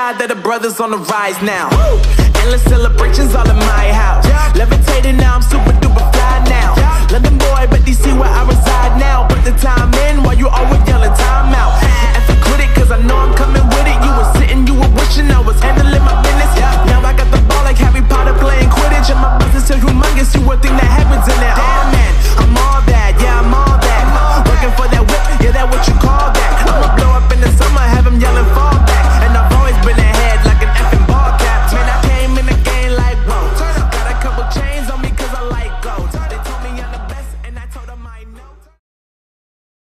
shine that the brothers on the rise now. Endless celebrations all in my house. Levitating now, I'm super duper fly now. London boy, but DC where I